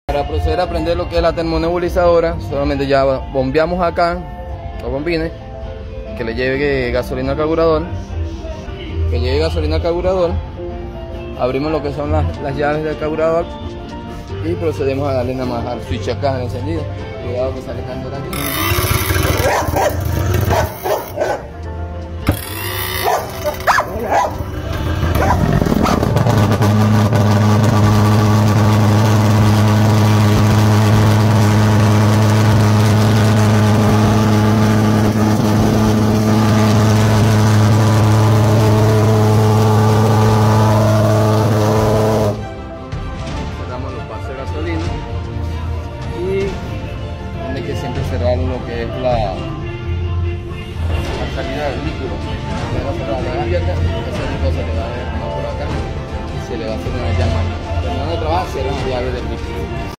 Para proceder a prender lo que es la termonebulizadora, solamente ya bombeamos acá los bombines, que le lleve gasolina al carburador, abrimos lo que son las llaves del carburador y procedemos a darle nada más al switch acá en encendido. Cuidado que sale candela aquí. Cerramos los pasos de gasolina y tiene que siempre cerrar lo que es la salida del líquido. Esa cosa le va a dejar por acá y se le va a hacer una llama. Cuando no trabaja, cierra la llave del líquido.